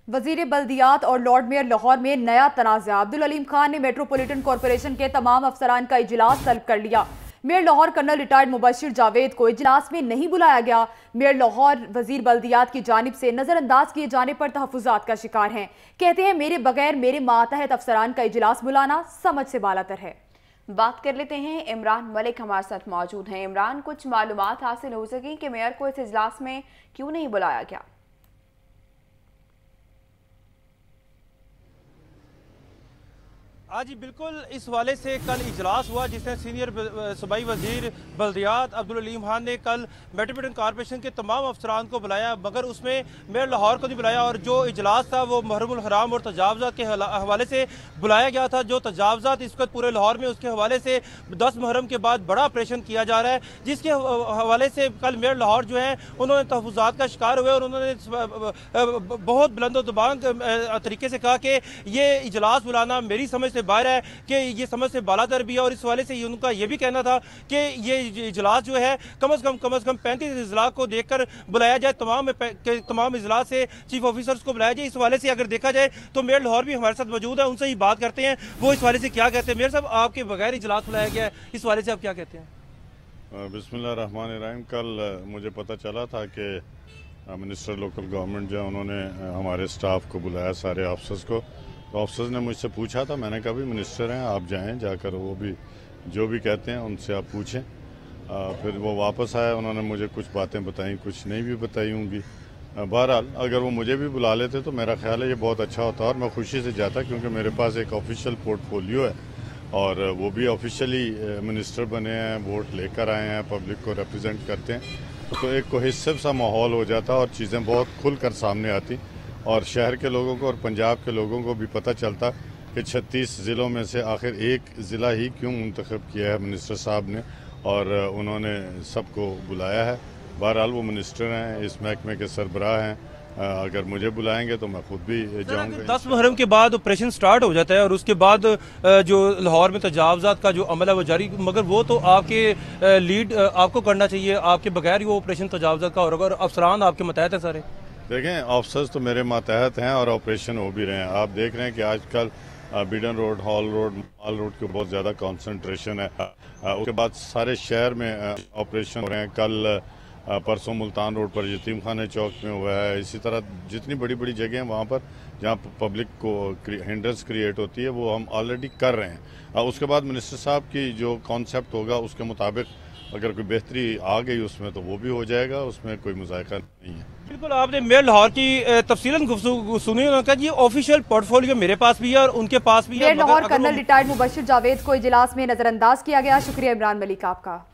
वजीर बल्दियात और Lord mayor Lahore में नया तनाज़ा। अलीम खान ने मेट्रोपॉलिटन कॉरपोरेशन के तमाम अफसरान का इजलास तलब कर लिया। Mayor Lahore colonel retired Mubashir Javed को इजलास में नहीं बुलाया गया। मेयर लाहौर वजीर बल्दियात की जानिब से नजरअंदाज किए जाने पर तहफ़्फ़ुज़ात का शिकार हैं। कहते हैं मेरे बगैर मेरे मातहत अफसरान का इजलास बुलाना समझ से बालातर है। बात कर लेते हैं, इमरान मलिक हमारे साथ मौजूद हैं। इमरान, कुछ मालूमात हासिल हो सकी कि मेयर को इस इजलास में क्यों नहीं बुलाया गया? हाँ जी बिल्कुल, इस हवाले से कल इजलास हुआ जिसमें सीनियर सूबाई वजीर बल्दियात अलीम खान ने कल मेट्रोपॉलिटन कॉरपोरेशन के तमाम अफसरान को बुलाया, मगर उसमें मेयर लाहौर को नहीं बुलाया। और जो इजलास था वो मुहर्रमुल हराम और तजावज़ात के हवाले से बुलाया गया था। जो तजावज़ात इस वक्त पूरे लाहौर में, उसके हवाले से 10 मुहर्रम के बाद बड़ा ऑपरेशन किया जा रहा है, जिसके हवाले से कल मेयर लाहौर जो है उन्होंने तहफ़्फ़ुज़ात का शिकार हुए और उन्होंने बहुत बुलंदोज़ुबान तरीके से कहा कि ये इजलास बुलाना मेरी समझ से बाहर है, कि ये समझ से बालातर भी है। और इस वाले से उनका ये भी कहना था कि ये इजलास जो है कम अज़ कम 35 इजलास को देखकर बुलाया जाए, तमाम इजलास से चीफ ऑफिसर्स को बुलाया जाए। इस वाले से अगर देखा जाए तो मेयर लाहौर भी हमारे साथ मौजूद है, उनसे ही बात करते हैं वो इस वाले से क्या कहते हैं। मेयर साहब, आपके बगैर इजलास बुलाया गया है, इस वाले से आप क्या कहते हैं? बिस्मिल्लाहिर्रहमानिर्रहीम। कल मुझे पता चला था कि मिनिस्टर लोकल गवर्नमेंट जो है उन्होंने हमारे स्टाफ को बुलाया, सारे ऑफिसर्स को। तो ऑफिसर्स ने मुझसे पूछा था, मैंने कहा भी मिनिस्टर हैं, आप जाएं, जाकर वो भी जो भी कहते हैं उनसे आप पूछें। फिर वो वापस आए, उन्होंने मुझे कुछ बातें बताई, कुछ नहीं भी बताई होंगी। बहरहाल अगर वो मुझे भी बुला लेते तो मेरा ख्याल है ये बहुत अच्छा होता और मैं खुशी से जाता, क्योंकि मेरे पास एक ऑफिशियल पोर्टफोलियो है और वो भी ऑफिशियली मिनिस्टर बने हैं, वोट लेकर आए हैं, पब्लिक को रिप्रेजेंट करते हैं, तो एक कोहेसिव सा माहौल हो जाता और चीज़ें बहुत खुलकर सामने आती और शहर के लोगों को और पंजाब के लोगों को भी पता चलता कि 36 ज़िलों में से आखिर एक ज़िला ही क्यों मुंतखब किया है मिनिस्टर साहब ने, और उन्होंने सबको बुलाया है। बहरहाल वो मिनिस्टर हैं, इस महकमे के सरबराह हैं, अगर मुझे बुलाएंगे तो मैं खुद भी जाऊंगा। 10 मुहर्रम के बाद ऑपरेशन स्टार्ट हो जाता है और उसके बाद जो लाहौर में तजावज़ात का जो अमल है वो जारी, मगर वो तो आपके लीड आपको करना चाहिए, आपके बगैर ही वो ऑपरेशन तजावज़ात का होगा और अफसरान आपके मतहत है सारे। देखें, ऑफिसर्स तो मेरे मातहत हैं और ऑपरेशन हो भी रहे हैं। आप देख रहे हैं कि आजकल Beadon Road, Hall Road, Mall Road के बहुत ज़्यादा कंसंट्रेशन है। उसके बाद सारे शहर में ऑपरेशन हो रहे हैं। कल परसों मुल्तान रोड पर यतीम खाने चौक में हुआ है। इसी तरह जितनी बड़ी बड़ी जगह हैं वहाँ पर जहाँ पब्लिक को हिंड्रेंस क्रिएट होती है वो हम ऑलरेडी कर रहे हैं। उसके बाद मिनिस्टर साहब की जो कॉन्सेप्ट होगा उसके मुताबिक अगर कोई बेहतरी आ गई उसमें तो वो भी हो जाएगा, उसमें कोई मुज़ायका नहीं है। बिल्कुल, आपने मेयर लाहौर की तफसीलन सुनी, उन्होंने कहा ये ऑफिशियल पोर्टफोलियो मेरे पास भी है और उनके पास भी है। Mayor Lahore colonel retired Mubashir Javed को इजलास में नजरअंदाज किया गया। शुक्रिया इमरान मलिक आपका।